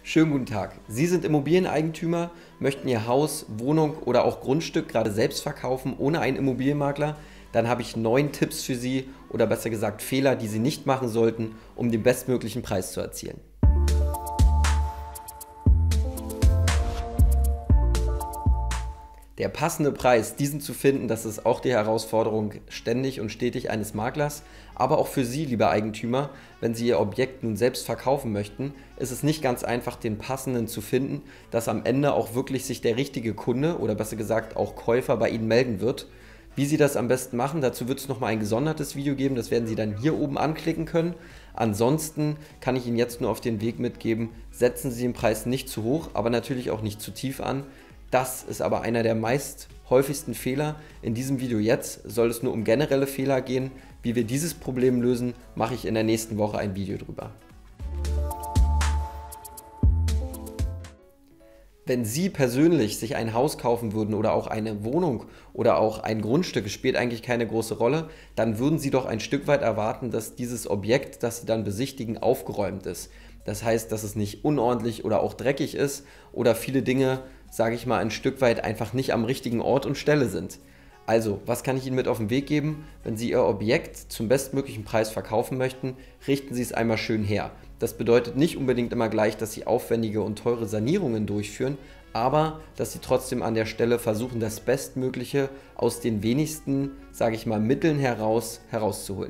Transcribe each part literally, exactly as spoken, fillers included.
Schönen guten Tag. Sie sind Immobilieneigentümer, möchten Ihr Haus, Wohnung oder auch Grundstück gerade selbst verkaufen ohne einen Immobilienmakler? Dann habe ich neun Tipps für Sie oder besser gesagt Fehler, die Sie nicht machen sollten, um den bestmöglichen Preis zu erzielen. Der passende Preis, diesen zu finden, das ist auch die Herausforderung ständig und stetig eines Maklers. Aber auch für Sie, liebe Eigentümer, wenn Sie Ihr Objekt nun selbst verkaufen möchten, ist es nicht ganz einfach, den passenden zu finden, dass am Ende auch wirklich sich der richtige Kunde oder besser gesagt auch Käufer bei Ihnen melden wird. Wie Sie das am besten machen, dazu wird es nochmal ein gesondertes Video geben, das werden Sie dann hier oben anklicken können. Ansonsten kann ich Ihnen jetzt nur auf den Weg mitgeben, setzen Sie den Preis nicht zu hoch, aber natürlich auch nicht zu tief an. Das ist aber einer der meist häufigsten Fehler. In diesem Video jetzt soll es nur um generelle Fehler gehen. Wie wir dieses Problem lösen, mache ich in der nächsten Woche ein Video drüber. Wenn Sie persönlich sich ein Haus kaufen würden oder auch eine Wohnung oder auch ein Grundstück, es spielt eigentlich keine große Rolle, dann würden Sie doch ein Stück weit erwarten, dass dieses Objekt, das Sie dann besichtigen, aufgeräumt ist. Das heißt, dass es nicht unordentlich oder auch dreckig ist oder viele Dinge, sage ich mal, ein Stück weit einfach nicht am richtigen Ort und Stelle sind. Also, was kann ich Ihnen mit auf den Weg geben? Wenn Sie Ihr Objekt zum bestmöglichen Preis verkaufen möchten, richten Sie es einmal schön her. Das bedeutet nicht unbedingt immer gleich, dass Sie aufwendige und teure Sanierungen durchführen, aber dass Sie trotzdem an der Stelle versuchen, das Bestmögliche aus den wenigsten, sage ich mal, Mitteln heraus herauszuholen.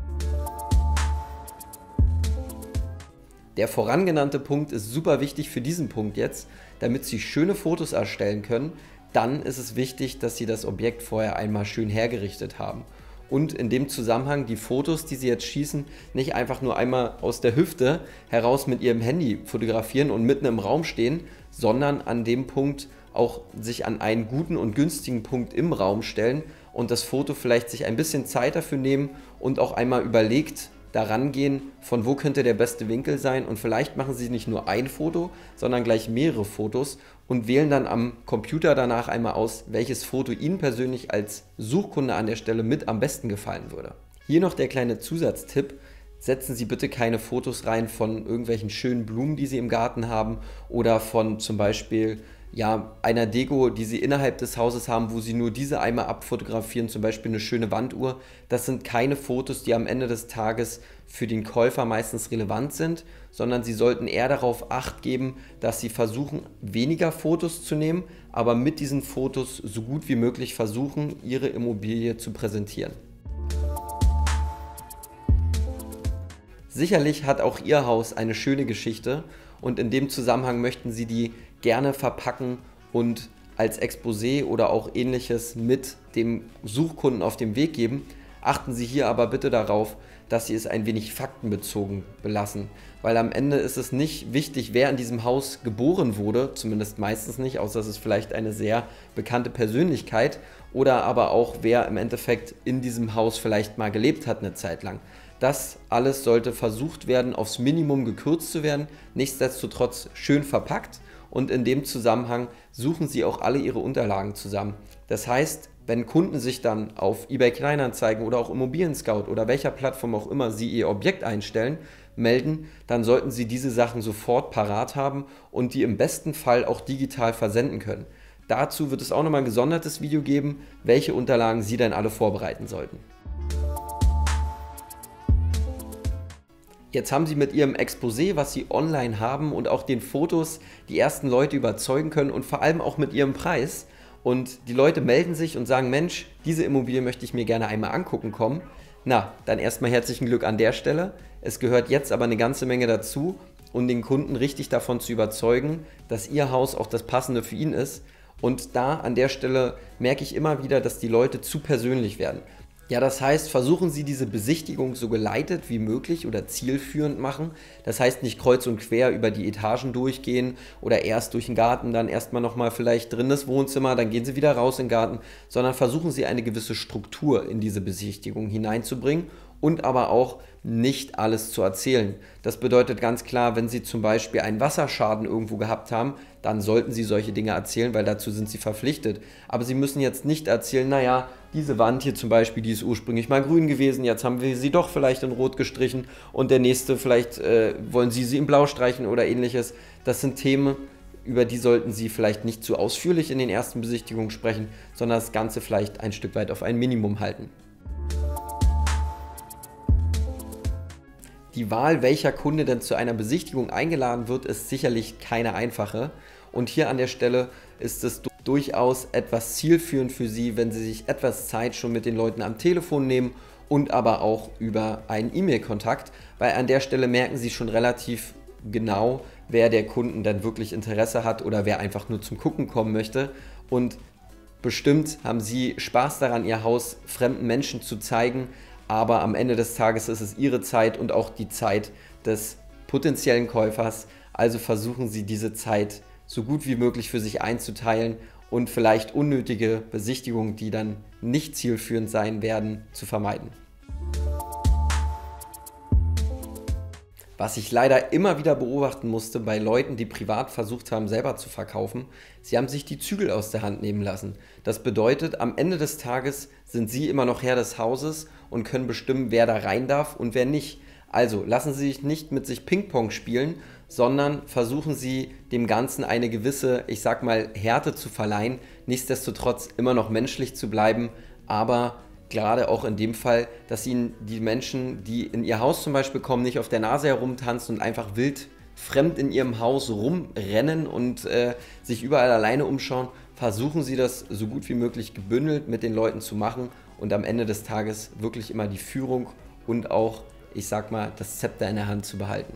Der vorangenannte Punkt ist super wichtig für diesen Punkt jetzt, damit Sie schöne Fotos erstellen können. Dann ist es wichtig, dass Sie das Objekt vorher einmal schön hergerichtet haben. Und in dem Zusammenhang die Fotos, die Sie jetzt schießen, nicht einfach nur einmal aus der Hüfte heraus mit Ihrem Handy fotografieren und mitten im Raum stehen, sondern an dem Punkt auch sich an einen guten und günstigen Punkt im Raum stellen und das Foto vielleicht sich ein bisschen Zeit dafür nehmen und auch einmal überlegt, daran gehen, von wo könnte der beste Winkel sein, und vielleicht machen Sie nicht nur ein Foto, sondern gleich mehrere Fotos und wählen dann am Computer danach einmal aus, welches Foto Ihnen persönlich als Suchkunde an der Stelle mit am besten gefallen würde. Hier noch der kleine Zusatztipp: Setzen Sie bitte keine Fotos rein von irgendwelchen schönen Blumen, die Sie im Garten haben, oder von zum Beispiel ja, einer Deko, die Sie innerhalb des Hauses haben, wo Sie nur diese einmal abfotografieren, zum Beispiel eine schöne Wanduhr. Das sind keine Fotos, die am Ende des Tages für den Käufer meistens relevant sind, sondern Sie sollten eher darauf Acht geben, dass Sie versuchen, weniger Fotos zu nehmen, aber mit diesen Fotos so gut wie möglich versuchen, Ihre Immobilie zu präsentieren. Sicherlich hat auch Ihr Haus eine schöne Geschichte und in dem Zusammenhang möchten Sie die gerne verpacken und als Exposé oder auch ähnliches mit dem Suchkunden auf den Weg geben. Achten Sie hier aber bitte darauf, dass Sie es ein wenig faktenbezogen belassen, weil am Ende ist es nicht wichtig, wer in diesem Haus geboren wurde, zumindest meistens nicht, außer es ist vielleicht eine sehr bekannte Persönlichkeit, oder aber auch wer im Endeffekt in diesem Haus vielleicht mal gelebt hat eine Zeit lang. Das alles sollte versucht werden, aufs Minimum gekürzt zu werden, nichtsdestotrotz schön verpackt, und in dem Zusammenhang suchen Sie auch alle Ihre Unterlagen zusammen. Das heißt, wenn Kunden sich dann auf eBay Kleinanzeigen oder auch Immobilien Scout oder welcher Plattform auch immer Sie Ihr Objekt einstellen, melden, dann sollten Sie diese Sachen sofort parat haben und die im besten Fall auch digital versenden können. Dazu wird es auch nochmal ein gesondertes Video geben, welche Unterlagen Sie dann alle vorbereiten sollten. Jetzt haben Sie mit Ihrem Exposé, was Sie online haben, und auch den Fotos die ersten Leute überzeugen können und vor allem auch mit Ihrem Preis. Und die Leute melden sich und sagen, Mensch, diese Immobilie möchte ich mir gerne einmal angucken kommen. Na, dann erstmal herzlichen Glück an der Stelle. Es gehört jetzt aber eine ganze Menge dazu, um den Kunden richtig davon zu überzeugen, dass Ihr Haus auch das Passende für ihn ist. Und da an der Stelle merke ich immer wieder, dass die Leute zu persönlich werden. Ja, das heißt, versuchen Sie diese Besichtigung so geleitet wie möglich oder zielführend machen. Das heißt, nicht kreuz und quer über die Etagen durchgehen oder erst durch den Garten, dann erstmal nochmal vielleicht drin das Wohnzimmer, dann gehen Sie wieder raus in den Garten, sondern versuchen Sie eine gewisse Struktur in diese Besichtigung hineinzubringen und aber auch nicht alles zu erzählen. Das bedeutet ganz klar, wenn Sie zum Beispiel einen Wasserschaden irgendwo gehabt haben, dann sollten Sie solche Dinge erzählen, weil dazu sind Sie verpflichtet. Aber Sie müssen jetzt nicht erzählen, naja, diese Wand hier zum Beispiel, die ist ursprünglich mal grün gewesen, jetzt haben wir sie doch vielleicht in rot gestrichen und der nächste, vielleicht äh, wollen Sie sie in blau streichen oder ähnliches. Das sind Themen, über die sollten Sie vielleicht nicht zu ausführlich in den ersten Besichtigungen sprechen, sondern das Ganze vielleicht ein Stück weit auf ein Minimum halten. Die Wahl, welcher Kunde denn zu einer Besichtigung eingeladen wird, ist sicherlich keine einfache. Und hier an der Stelle ist es durchaus etwas zielführend für Sie, wenn Sie sich etwas Zeit schon mit den Leuten am Telefon nehmen und aber auch über einen E-Mail-Kontakt, weil an der Stelle merken Sie schon relativ genau, wer der Kunden dann wirklich Interesse hat oder wer einfach nur zum Gucken kommen möchte. Und bestimmt haben Sie Spaß daran, Ihr Haus fremden Menschen zu zeigen, aber am Ende des Tages ist es Ihre Zeit und auch die Zeit des potenziellen Käufers. Also versuchen Sie diese Zeit so gut wie möglich für sich einzuteilen und vielleicht unnötige Besichtigungen, die dann nicht zielführend sein werden, zu vermeiden. Was ich leider immer wieder beobachten musste bei Leuten, die privat versucht haben, selber zu verkaufen, sie haben sich die Zügel aus der Hand nehmen lassen. Das bedeutet, am Ende des Tages sind Sie immer noch Herr des Hauses und können bestimmen, wer da rein darf und wer nicht. Also lassen Sie sich nicht mit sich Ping-Pong spielen, sondern versuchen Sie dem Ganzen eine gewisse, ich sag mal, Härte zu verleihen, nichtsdestotrotz immer noch menschlich zu bleiben, aber gerade auch in dem Fall, dass Ihnen die Menschen, die in Ihr Haus zum Beispiel kommen, nicht auf der Nase herumtanzen und einfach wild fremd in Ihrem Haus rumrennen und äh, sich überall alleine umschauen. Versuchen Sie das so gut wie möglich gebündelt mit den Leuten zu machen und am Ende des Tages wirklich immer die Führung und auch, ich sag mal, das Zepter in der Hand zu behalten.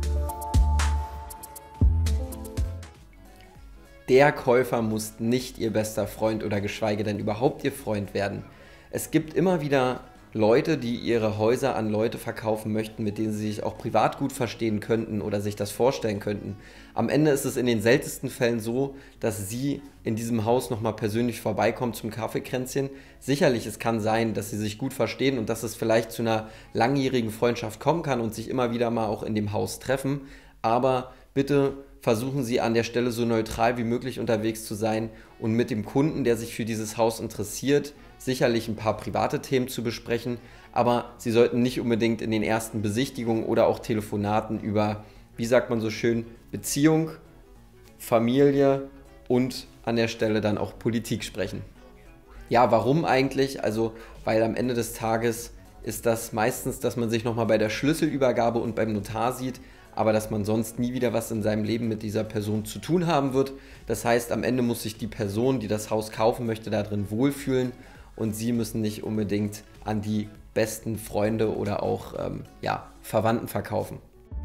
Der Käufer muss nicht Ihr bester Freund oder geschweige denn überhaupt Ihr Freund werden. Es gibt immer wieder Leute, die ihre Häuser an Leute verkaufen möchten, mit denen sie sich auch privat gut verstehen könnten oder sich das vorstellen könnten. Am Ende ist es in den seltensten Fällen so, dass Sie in diesem Haus nochmal persönlich vorbeikommen zum Kaffeekränzchen. Sicherlich, es kann sein, dass Sie sich gut verstehen und dass es vielleicht zu einer langjährigen Freundschaft kommen kann und sich immer wieder mal auch in dem Haus treffen. Aber bitte versuchen Sie an der Stelle so neutral wie möglich unterwegs zu sein und mit dem Kunden, der sich für dieses Haus interessiert, sicherlich ein paar private Themen zu besprechen, aber Sie sollten nicht unbedingt in den ersten Besichtigungen oder auch Telefonaten über, wie sagt man so schön, Beziehung, Familie und an der Stelle dann auch Politik sprechen. Ja, warum eigentlich? Also, weil am Ende des Tages ist das meistens, dass man sich nochmal bei der Schlüsselübergabe und beim Notar sieht, aber dass man sonst nie wieder was in seinem Leben mit dieser Person zu tun haben wird. Das heißt, am Ende muss sich die Person, die das Haus kaufen möchte, da drin wohlfühlen und Sie müssen nicht unbedingt an die besten Freunde oder auch ähm, ja, Verwandten verkaufen.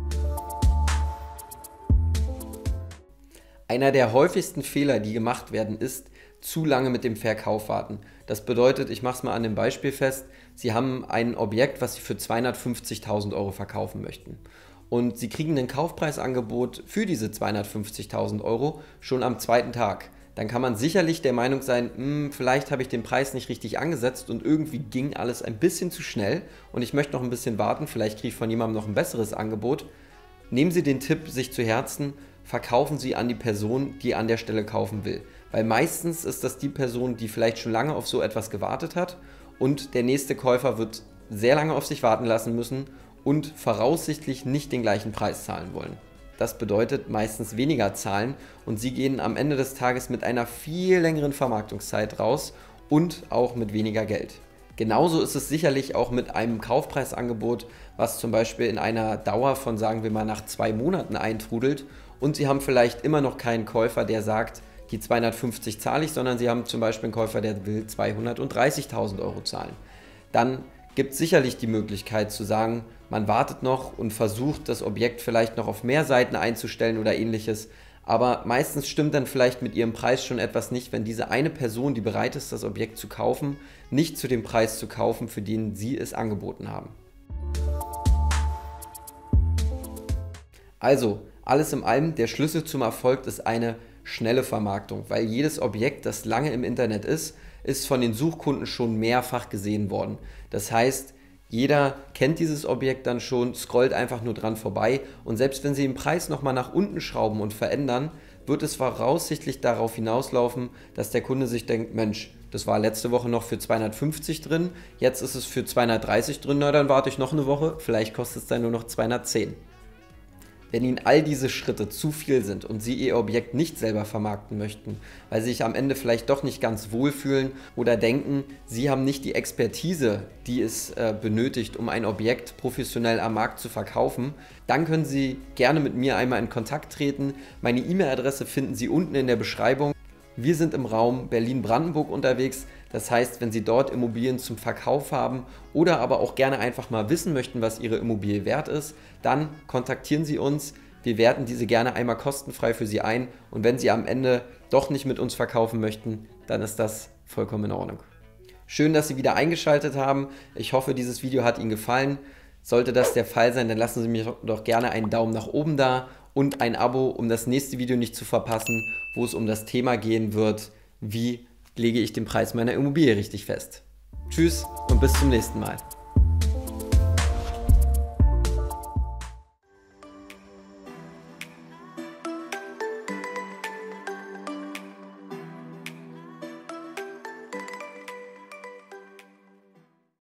Einer der häufigsten Fehler, die gemacht werden, ist, zu lange mit dem Verkauf warten. Das bedeutet, ich mache es mal an dem Beispiel fest, Sie haben ein Objekt, was Sie für zweihundertfünfzigtausend Euro verkaufen möchten. Und Sie kriegen ein Kaufpreisangebot für diese zweihundertfünfzigtausend Euro schon am zweiten Tag. Dann kann man sicherlich der Meinung sein, vielleicht habe ich den Preis nicht richtig angesetzt und irgendwie ging alles ein bisschen zu schnell und ich möchte noch ein bisschen warten, vielleicht kriege ich von jemandem noch ein besseres Angebot. Nehmen Sie den Tipp sich zu Herzen, verkaufen Sie an die Person, die an der Stelle kaufen will. Weil meistens ist das die Person, die vielleicht schon lange auf so etwas gewartet hat und der nächste Käufer wird sehr lange auf sich warten lassen müssen und voraussichtlich nicht den gleichen Preis zahlen wollen. Das bedeutet meistens weniger zahlen und Sie gehen am Ende des Tages mit einer viel längeren Vermarktungszeit raus und auch mit weniger Geld. Genauso ist es sicherlich auch mit einem Kaufpreisangebot, was zum Beispiel in einer Dauer von, sagen wir mal, nach zwei Monaten eintrudelt und Sie haben vielleicht immer noch keinen Käufer, der sagt, die zweihundertfünfzig zahle ich, sondern Sie haben zum Beispiel einen Käufer, der will zweihundertdreißigtausend Euro zahlen. Dann gibt es sicherlich die Möglichkeit zu sagen, man wartet noch und versucht, das Objekt vielleicht noch auf mehr Seiten einzustellen oder ähnliches. Aber meistens stimmt dann vielleicht mit Ihrem Preis schon etwas nicht, wenn diese eine Person, die bereit ist, das Objekt zu kaufen, nicht zu dem Preis zu kaufen, für den Sie es angeboten haben. Also, alles in allem, der Schlüssel zum Erfolg ist eine schnelle Vermarktung, weil jedes Objekt, das lange im Internet ist, ist von den Suchkunden schon mehrfach gesehen worden. Das heißt, Jeder kennt dieses Objekt dann schon, scrollt einfach nur dran vorbei und selbst wenn Sie den Preis nochmal nach unten schrauben und verändern, wird es voraussichtlich darauf hinauslaufen, dass der Kunde sich denkt, Mensch, das war letzte Woche noch für zweihundertfünfzig drin, jetzt ist es für zweihundertdreißig drin, na dann warte ich noch eine Woche, vielleicht kostet es dann nur noch zweihundertzehn. Wenn Ihnen all diese Schritte zu viel sind und Sie Ihr Objekt nicht selber vermarkten möchten, weil Sie sich am Ende vielleicht doch nicht ganz wohlfühlen oder denken, Sie haben nicht die Expertise, die es äh, benötigt, um ein Objekt professionell am Markt zu verkaufen, dann können Sie gerne mit mir einmal in Kontakt treten. Meine E-Mail-Adresse finden Sie unten in der Beschreibung. Wir sind im Raum Berlin-Brandenburg unterwegs, das heißt, wenn Sie dort Immobilien zum Verkauf haben oder aber auch gerne einfach mal wissen möchten, was Ihre Immobilie wert ist, dann kontaktieren Sie uns. Wir werten diese gerne einmal kostenfrei für Sie ein und wenn Sie am Ende doch nicht mit uns verkaufen möchten, dann ist das vollkommen in Ordnung. Schön, dass Sie wieder eingeschaltet haben. Ich hoffe, dieses Video hat Ihnen gefallen. Sollte das der Fall sein, dann lassen Sie mir doch gerne einen Daumen nach oben da und ein Abo, um das nächste Video nicht zu verpassen, wo es um das Thema gehen wird, wie lege ich den Preis meiner Immobilie richtig fest. Tschüss und bis zum nächsten Mal.